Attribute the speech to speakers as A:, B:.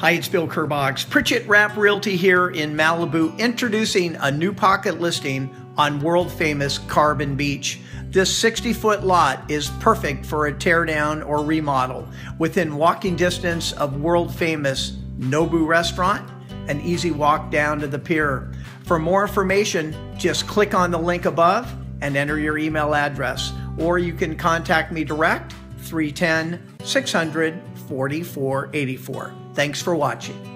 A: Hi, it's Bill Kerbox, Pritchett Rapp Realty here in Malibu, introducing a new pocket listing on world-famous Carbon Beach. This 60-foot lot is perfect for a teardown or remodel, within walking distance of world-famous Nobu restaurant, an easy walk down to the pier. For more information, just click on the link above and enter your email address, or you can contact me direct, 310-600-4484. Thanks for watching.